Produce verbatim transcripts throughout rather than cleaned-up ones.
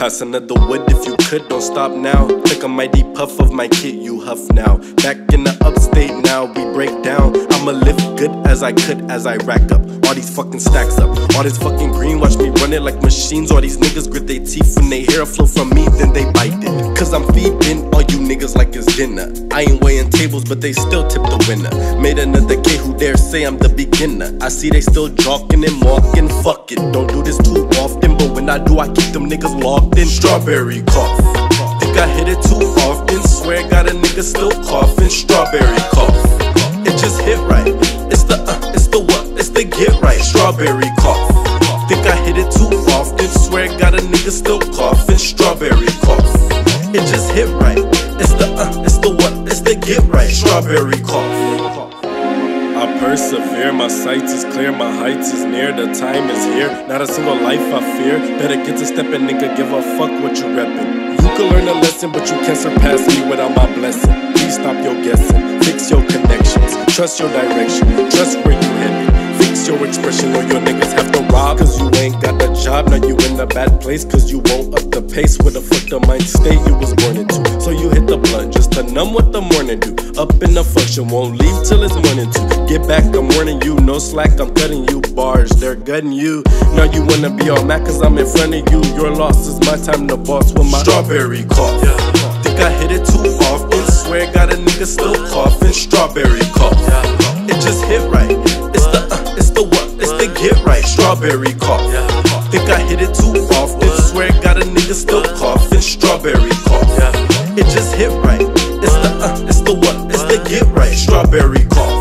Pass another wood if you could, don't stop now. Take a mighty puff of my kit, you huff now. Back in the upstate now, we break down. I'ma live good as I could as I rack up all these fucking stacks up. All this fucking green, watch me run it like machines. All these niggas grit their teeth when they hear a flow from me, then they bite it. Cause I'm feeding all you niggas like it's dinner. I ain't weighing tables, but they still tip the winner. Made another K who dare say I'm the beginner. I see they still jockin' and walking, fuck it. Don't do this too often, but when I do, I keep them niggas locked in. Strawberry cough. Think I hit it too often. Swear got a nigga still coughing. Strawberry cough. It just hit right. It's the uh, it's the what? It's the get right. Strawberry cough. Think I hit it too often. Swear got a nigga still coughing. Strawberry cough. It just hit right. It's the uh, it's the what? It's the get right. Strawberry cough. I persevere, my sights is clear, my heights is near, the time is here. Not a single life I fear. Better get to steppin', nigga, give a fuck what you reppin'. You can learn a lesson, but you can't surpass me without my blessing. Please stop your guessing, fix your connections, trust your direction, trust where you headed. Fix your expression or your niggas have to rob. Cause you ain't got the job, now you in a bad place. Cause you won't up the pace with the fuck the mind state you was born into. So you hit the blunt just to numb what the morning do. Up in the function, won't leave till it's morning too. Get back, I'm warning you, no slack, I'm cutting you. Bars, they're gutting you. Now you wanna be all mad cause I'm in front of you. Your loss is my time to boss with my strawberry cough. Think I hit it too often. Swear got a nigga still coughing. Strawberry cough. It just hit right. It's the uh, it's the what? It's the get right. Strawberry cough. Think I hit it too often. Swear got a nigga still coughing. Strawberry cough. It just hit right. It's the uh, it's the what? It's the get right. Strawberry cough.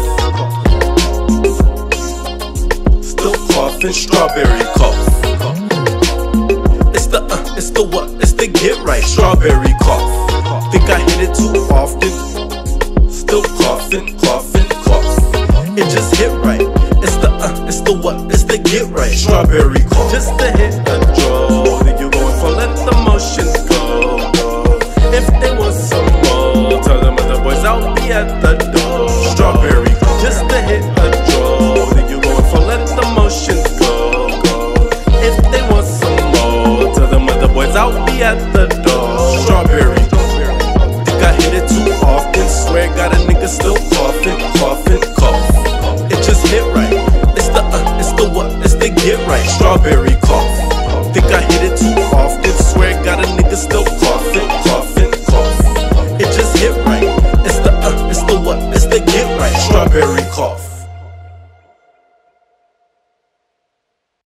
Still coughing. Strawberry cough. It's the uh, it's the what? It's the get right. Strawberry cough. Think I hit it too often. Still coughing, coughing, cough. It just hit right. It's the uh, it's the what? It's the get right. Strawberry cough. Just to hit a draw. Think you going for let the motions go. If they want some more, tell them other boys I'll be at the door. Strawberry cough. Just to hit a draw. Think you going for let the motions go. If they want some more, tell them other boys I'll be at the door. Strawberry. I hit it too often, swear got a nigga still coughing, coughing, cough. It just hit right. It's the uh, it's the what? It's the get right. Strawberry cough. Think I hit it too often, swear got a nigga still coughing, coughing, cough. It just hit right. It's the uh, it's the what? It's the get right. Strawberry cough.